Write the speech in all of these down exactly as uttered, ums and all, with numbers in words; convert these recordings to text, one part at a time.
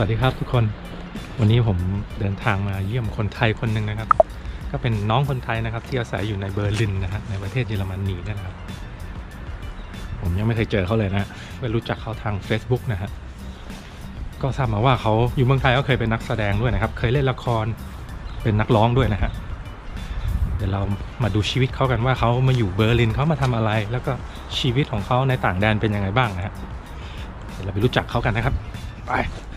วัสดีครับทุกคนวันนี้ผมเดินทางมาเยี่ยมคนไทยคนหนึ่งนะครับก็เป็นน้องคนไทยนะครับที่อาศัยอยู่ในเบอร์ลินนะฮะในประเทศเยอรมนีนะครับผมยังไม่เคยเจอเขาเลยนะไปรู้จักเขาทาง Facebook นะฮะก็ทราบมาว่าเขาอยู่เมืองไทยก็เคยเป็นนักแสดงด้วยนะครับเคยเล่นละครเป็นนักร้องด้วยนะฮะเดี๋ยวเรามาดูชีวิตเขากันว่าเขามาอยู่เบอร์ลินเขามาทำอะไรแล้วก็ชีวิตของเขาในต่างแดนเป็นยังไงบ้างนะฮะเดี๋ยวเราไปรู้จักเขากันนะครับไป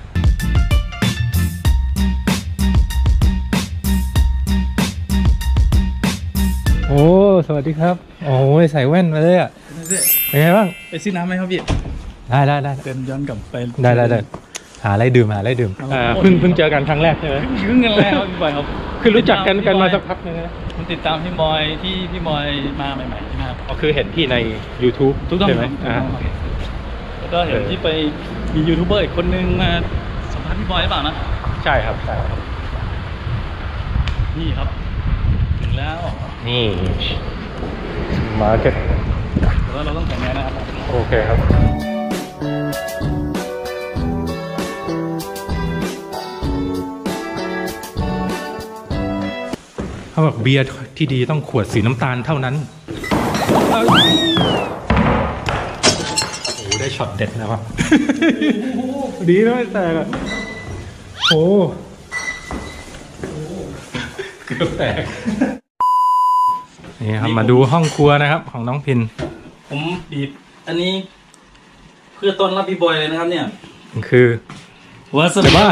โอ้สวัสดีครับโอ้ยใส่แว่นมาเลยอ่ะเป็นไงบ้างไปซื้อน้ำไหมครับพี่ได้ได้ได้เดินย้อนกลับไปได้ได้ได้หาอะไรดื่มหาอะไรดื่มอ่าเพิ่งเพิ่งเจอกันครั้งแรกใช่ไหมเพิ่งกันแล้วพี่บอยครับคือรู้จักกันกันมาสักพักนึงนะมันติดตามพี่บอยที่พี่บอยมาใหม่ๆใช่ไหมครับอ๋อคือเห็นพี่ใน YouTube ทุกท่านใช่ไหมอ่าแล้วก็เห็นที่ไปมียูทูบเบอร์อีกคนนึงมาสัมภาษณ์พี่บอยหรือเปล่านะใช่ครับใช่ครับนี่ครับถึงแล้วนี่มาร์เก็ตแล้วเราต้องแต่งงานนะครับโอเคครับเขาบอกเบียร์ที่ดีต้องขวดสีน้ำตาลเท่านั้นโอ้โหได้ช็อตเด็ดนะครับดีนะไม่แตกอ่ะโอ้เกือบแตกนี่ครับมาดูห้องครัวนะครับของน้องพินผมบีบอันนี้เพื่อต้อนรับพี่บอยเลยนะครับเนี่ยคือว่าสบาย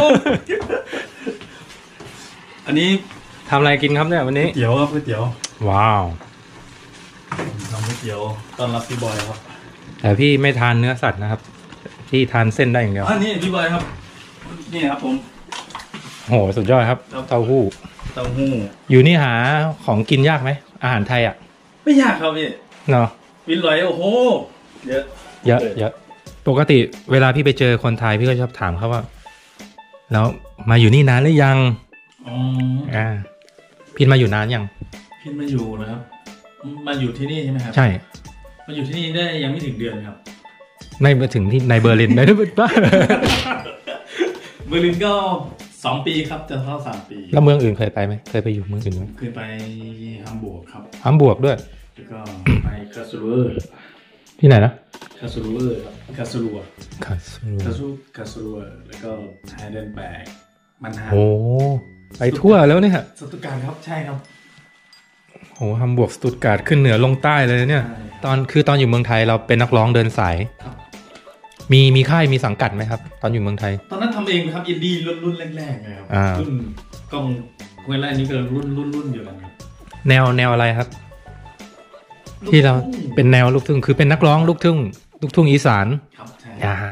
อันนี้ทำอะไรกินครับเนี่ยวันนี้เตี๋ยวครับก๋วยเตี๋ยวว้าวทำก๋วยเตี๋ยวต้อนรับพี่บอยครับแต่พี่ไม่ทานเนื้อสัตว์นะครับพี่ทานเส้นได้อย่างเดียวอันนี้พี่บอยครับนี่ครับผมโหสุดยอดครับเต้าหู้เต้าหู้อยู่นี่หาของกินยากไหมอาหารไทยอ่ะไม่ยากครับพี่เนาะวินลอยโอ้โหเยอะเยอะเยอะปกติเวลาพี่ไปเจอคนไทยพี่ก็ชอบถามเขาว่าแล้วมาอยู่นี่นานหรือยังอ๋ออ่าพินมาอยู่นานยังพินมาอยู่นะครับมาอยู่ที่นี่ใช่ไหมครับใช่มาอยู่ที่นี่ได้ยังไม่ถึงเดือนครับไม่มาถึงที่ในเบอร์ลินได้ด้วยป่ะเบอร์ลินก็สองปีครับจะเข้าสามปีแล้วเมืองอื่นเคยไปไหมเคยไปอยู่เมืองอื่นไหมเคยไปฮัมบูร์กครับฮัมบูร์กด้วยแล้วก็ไปคาสลูเวอร์ที่ไหนนะคาสลูเวอร์ครับคาสลูว์คาสลูคาสูคาสลูเวอร์แล้วก็ไฮเดนแบกมันฮาโอ้ไปทั่วแล้วเนี่ยสตุตการ์ดครับใช่ครับโอ้ฮัมบูร์กสตุตการ์ดขึ้นเหนือลงใต้เลยเนี่ยตอนคือตอนอยู่เมืองไทยเราเป็นนักร้องเดินสายมีมีค่ายมีสังกัดไหมครับตอนอยู่เมืองไทยตอนนั้นทำเองครับอินดี้รุ่นรุ่นแรกๆไงครับรุ่นกล้องเวลานี้ก็รุ่นรุ่นรุ่นอยู่แล้วครับแนวแนวอะไรครับที่เราเป็นแนวลูกทุ่งคือเป็นนักร้องลูกทุ่งลูกทุ่งอีสานครับใช่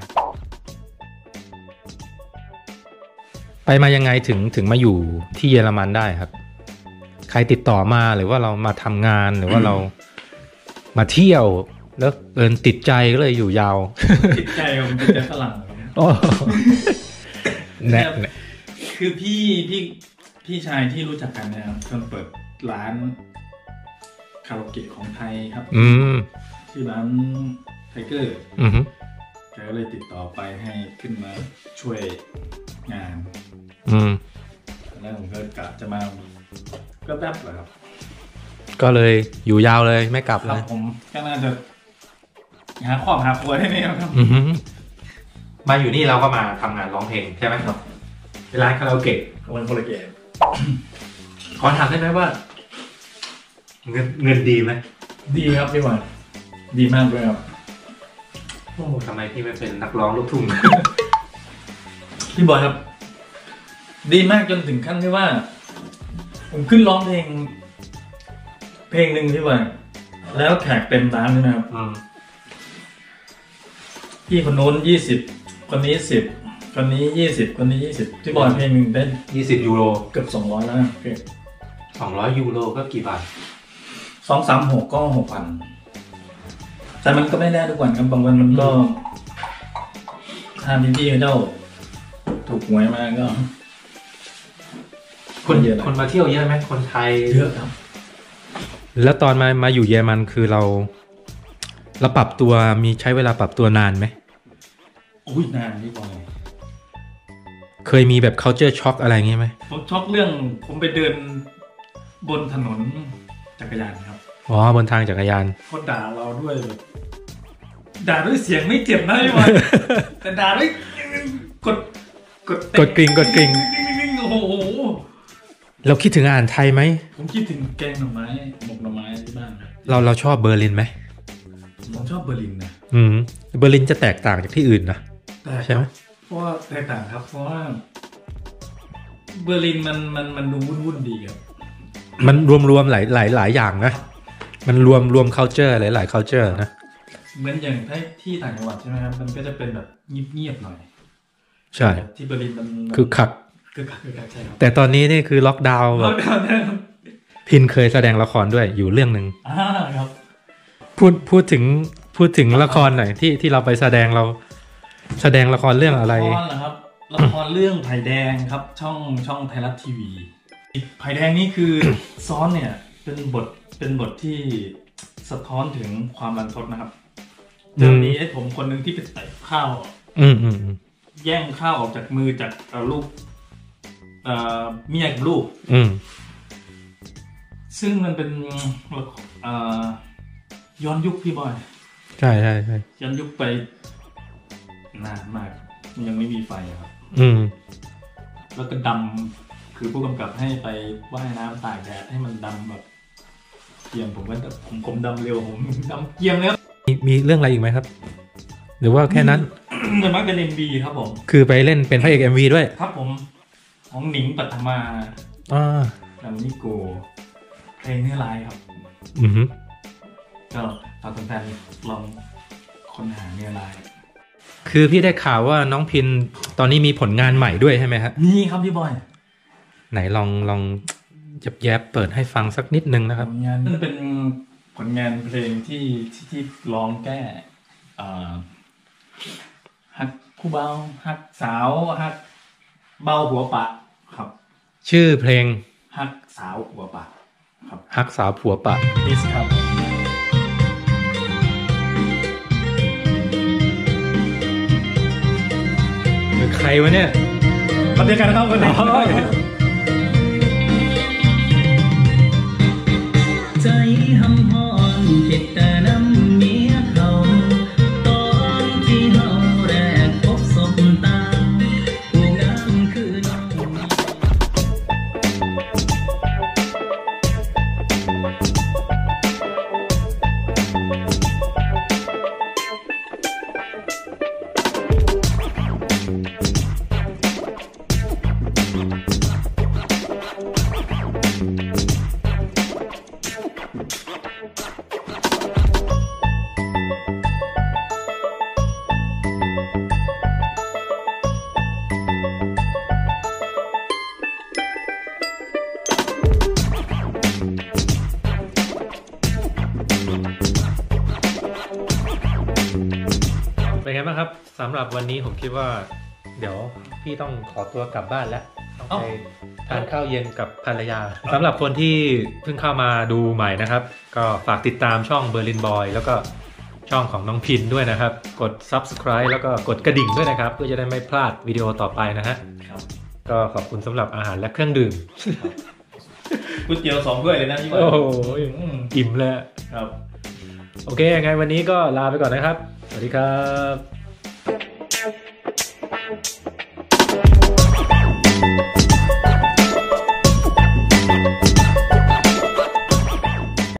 ไปมายังไงถึงถึงมาอยู่ที่เยอรมันได้ครับใครติดต่อมาหรือว่าเรามาทำงานหรือว่าเรามาเที่ยวแล้วเอินติดใจก็เลยอยู่ยาวติดใจผมติดใจฝรั่งแน่คือพี่พี่พี่ชายที่รู้จักกันนะครับคนเปิดร้านคาราโอเกะของไทยครับอืมชื่อร้านไทเกอร์อือฮึแกก็เลยติดต่อไปให้ขึ้นมาช่วยงานอืมแล้วผมก็กะจะมาก็แป๊บแหละครับก็เลยอยู่ยาวเลยไม่กลับเลยผมก็น่าจะหาครอบหาครัวได้ไหมครับมาอยู่นี่เราก็มาทำงานร้องเพลงใช่ไหมครับเป็นร้านคาราโอเกะวันคาราโอเกะขอถามได้ไหมว่าเงินเงินดีไหมดีครับพี่บอยดีมากเลยครับโอ้ทำไมพี่ไม่เป็นนักร้องลูกทุ่งพี่บอยครับดีมากจนถึงขั้นที่ว่าผมขึ้นร้องเพลงเพลงหนึ่งพี่บอยแล้วแขกเต็มร้านเลยนะครับพี่คนโน้นยี่สิบคนนี้สิบคนนี้ยี่สิบคนนี้ยี่สิบพี่บอยเพลงหนึ่งได้ยี่สิบยูโรเกือบสองร้อยแล้วนะเพลงสองร้อยยูโรก็กี่บาทสองสามหกก็หกพันแต่มันก็ไม่แน่ทุกวันครับบางวันมันก็ถ้าพี่ๆเจ้าถูกหวยมาก็คนเยอะคนมาเที่ยวเยอะไหมคนไทยเยอะครับแล้วตอนมามาอยู่เยอรมันคือเราเราปรับตัวมีใช้เวลาปรับตัวนานไหมอุ้ยนานพี่บอยยมีแบบ culture shock อะไรอย่างงี้ไหมผมช็อกเรื่องผมไปเดินบนถนนจักรยานครับอ๋อบนทางจักรยานเขาด่าเราด้วยแบบด่าด้วยเสียงไม่เจ็บนะพี่บอย แต่ด่าด้วยกดกดกดกริ่งกดกริ่งโอ้โหเราคิดถึงอาหารไทยไหมผมคิดถึงแกงหน่อไม้หมกหน่อไม้ที่บ้านครับเราเราชอบเบอร์ลินไหมผมชอบเบอร์ลินนะอืมเบอร์ลินจะแตกต่างจากที่อื่นนะแต่ใช่ไหมเพราะว่าแตกต่างครับ เพราะว่าเบอร์ลินมันมันมันดูวุ่นวุ่นดีครับมันรวมๆหลายหลายหลายอย่างนะมันรวมรวม culture หลายหลาย culture นะเหมือนอย่างที่ที่ต่างจังหวัดใช่ไหมครับมันก็จะเป็นแบบเงียบๆหน่อยใช่ที่เบอร์ลินมันคือคักคือคักคือคักใช่ครับแต่ตอนนี้นี่คือล็อกดาวน์แบเราบเดินนะครับพินเคยแสดงละครด้วยอยู่เรื่องหนึ่งอ่าครับพูดพูดถึงพูดถึงละครหน่อยที่ที่เราไปแสดงเราแสดงละครเรื่องอะไรละครเหรอครับละครเรื่องไผ่แดงครับ ช่องช่องไทยรัฐทีวีไผ่แดงนี่คือ ซ้อนเนี่ยเป็นบทเป็นบทที่สะท้อนถึงความรันทดนะครับอืมจะมีไอ้ผมคนหนึ่งที่ไปเตะข้าวอืมอืมอืมแย่งข้าวออกจากมือจากเอ่อลูกเอ่อเมียกับลูกอืมซึ่งมันเป็นเอ่อย้อนยุคพี่บอยใช่ใช่ใช่ย้อนยุคไปนานมากยังไม่มีไฟอะครับอืมแล้วก็ดำคือผู้กำกับให้ไปว่ายน้ำตากแดดให้มันดำแบบเกรียมผมว่าผมผมดำเร็วผมดำเกรียมเลยครับมีมีเรื่องอะไรอีกไหมครับ หรือว่าแค่นั้นแต่มักเป็นเอ็มบีครับผมคือไปเล่นเป็นพระเอก เอ็ม วี ด้วยครับผมของหนิงปัทมาอ่าดัมนิโกเพลงเนื้อลายครับอืมก็ฝากแฟนๆลองค้นหาเนื้อลายคือพี่ได้ข่าวว่าน้องพินตอนนี้มีผลงานใหม่ด้วยใช่ไหมครับนี่ครับพี่บอยไหนลองลองจับแยบเปิดให้ฟังสักนิดนึงนะครับผลงานนั่นเป็นผลงานเพลงที่ที่ที่ร้องแก้อ่าฮักผู้เบาฮักสาวฮักเบาหัวปะครับชื่อเพลงฮักสาวหัวปะครับฮักสาวผัวปะดิสครับใครวะเนี่ยมาเดียวกันครับคนนี้ใจหำหอนคิดแต่น้ำเมียเขาตอนที่เฮาแรกพบสบตาผู้งามคือน้องเป็นไงบ้างครับสำหรับวันนี้ผมคิดว่า เดี๋ยวพี่ต้องขอตัวกลับบ้านแล้วต้องไปทานข้าวเย็นกับภรรยาสำหรับคนที่เพิ่งเข้ามาดูใหม่นะครับ ก็ฝากติดตามช่องเบอร์ลินบอยแล้วก็ช่องของน้องพินด้วยนะครับ กด ซับสไครบ์ แล้วก็กดกระดิ่งด้วยนะครับ เพื่อจะได้ไม่พลาดวิดีโอต่อไปนะฮะก็ขอบคุณสำหรับอาหารและเครื่องดื่มก๋วยเตี๋ยวสองถ้วยเลยนะพี่บอยโอ้โหอิ่มเลยครับโอเคยังไงวันนี้ก็ลาไปก่อนนะครับ สวัสดีครับ